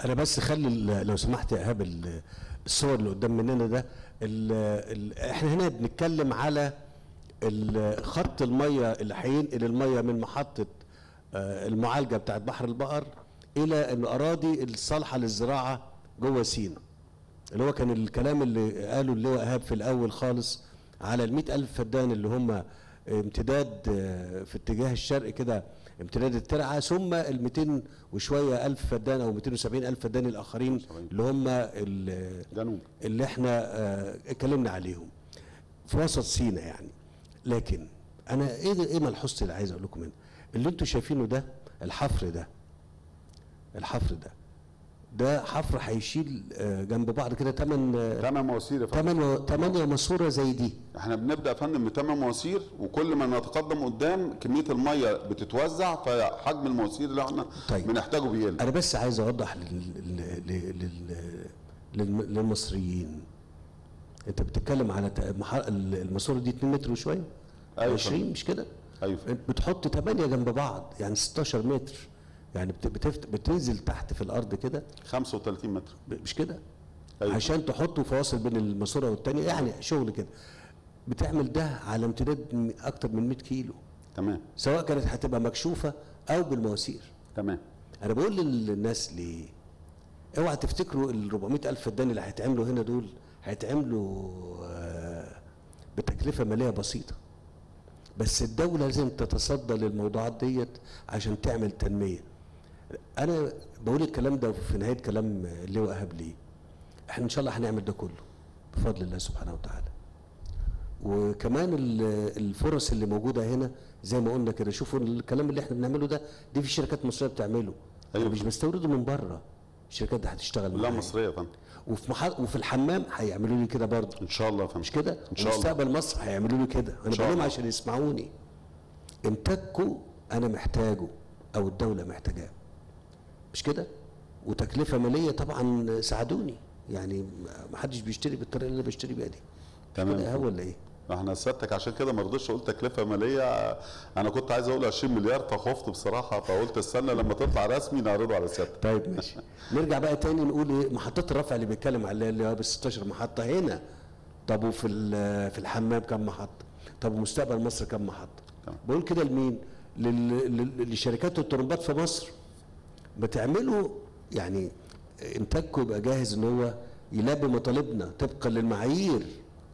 انا بس خلي لو سمحت يا ايهاب الصور اللي قدام مننا ده احنا هنا بنتكلم على خط الميه اللي هينقل الميه من محطه المعالجه بتاعت بحر البقر الى الاراضي الصالحه للزراعه جوه سينا، اللي هو كان الكلام اللي قاله اللواء ايهاب في الاول خالص على ال100,000 فدان اللي هم امتداد في اتجاه الشرق كده، امتداد الترعه، ثم ال200 وشويه الف فدان او 270,000 فدان الاخرين اللي هم جنوب اللي احنا اتكلمنا عليهم في وسط سينا يعني. لكن انا ايه ملحوظتي اللي عايز اقول لكم هنا، اللي انتم شايفينه ده الحفر ده حفر هيشيل جنب بعض كده 8 مواسير يا فندم، 8 ماسوره زي دي. احنا بنبدا يا فندم ب8 مواسير، وكل ما نتقدم قدام كميه الميه بتتوزع، فحجم المواسير اللي احنا بنحتاجه بيقل. انا بس عايز اوضح للمصريين، انت بتتكلم على الماسوره دي 2 متر وشويه، أيوة 20 مش كده؟ ايوه بتحط 8 جنب بعض يعني 16 متر، يعني بتنزل تحت في الارض كده 35 متر مش كده؟ أيوة. عشان تحطوا فواصل بين الماسوره والثانيه، يعني شغل كده. بتعمل ده على امتداد اكتر من 100 كيلو. تمام. سواء كانت هتبقى مكشوفه او بالمواسير. تمام. انا بقول للناس ليه؟ اوعى تفتكروا ال 400,000 فدان اللي هيتعملوا هنا دول هيتعملوا بتكلفه ماليه بسيطه. بس الدوله لازم تتصدى للموضوعات ديت عشان تعمل تنميه. انا بقول الكلام ده في نهايه كلام اللواء ايهاب ليه؟ احنا ان شاء الله هنعمل ده كله بفضل الله سبحانه وتعالى. وكمان الفرص اللي موجوده هنا زي ما قلنا كده، شوفوا الكلام اللي احنا بنعمله ده، دي في شركات مصريه بتعمله. أيوة. مش بستورده من بره، الشركات دي هتشتغل لا مصريه يا فندم. وفي الحمام هيعملوا لي كده برضه ان شاء الله يا فندم. مش كده؟ ان شاء الله. مستقبل مصر هيعملوا لي كده. انا بقول لهم عشان يسمعوني. انتاجكم انا محتاجه او الدوله محتاجاه مش كده؟ وتكلفه ماليه طبعا ساعدوني، يعني ما حدش بيشتري بالطريقه اللي انا بشتري بيها دي. تمام كده ولا ايه؟ احنا سيادتك عشان كده ما رضيتش اقول تكلفه ماليه، انا كنت عايز اقول 20 مليار فخفت بصراحه، فقلت استنى لما تطلع رسمي نعرضه على سيادتك. طيب ماشي. نرجع بقى تاني نقول ايه؟ محطات الرفع اللي بيتكلم عليها اللي هو ب 16 محطه هنا. طب وفي الحمام كم محطه؟ طب ومستقبل مصر كم محطه؟ بقول كده لمين؟ لشركات الطرمبات في مصر. بتعملوا يعني انتاجكم يبقى جاهز ان هو يلبي مطالبنا طبقا للمعايير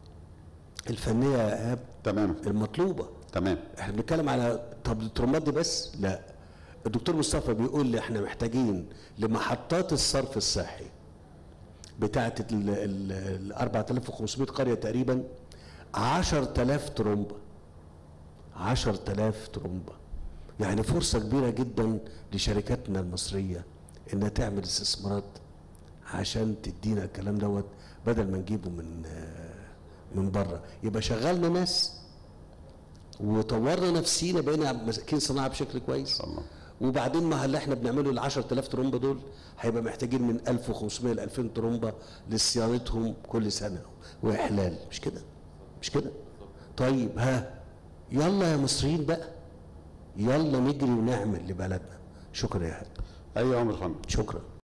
الفنيه يا ايهاب. تمام. المطلوبه. تمام. احنا بنتكلم على طب الطرمبات دي بس؟ لا. الدكتور مصطفى بيقول لي احنا محتاجين لمحطات الصرف الصحي بتاعه ال 4500 قريه تقريبا 10,000 طرمبه. 10,000 طرمبه. يعني فرصه كبيره جدا لشركاتنا المصريه انها تعمل استثمارات عشان تدينا الكلام دوت بدل ما نجيبه من بره. يبقى شغلنا ناس وطورنا نفسينا، بقينا ماسكين صناعه بشكل كويس. الله. وبعدين ما اللي احنا بنعمله ال 10,000 طرمبه دول هيبقى محتاجين من 1500 ل 2000 طرمبه لصيانتهم كل سنه واحلال، مش كده؟ مش كده؟ طيب يلا يا مصريين بقى، يلا نجري ونعمل لبلدنا. شكرا يا حاج. ايوه يا عمر فندم. شكرا.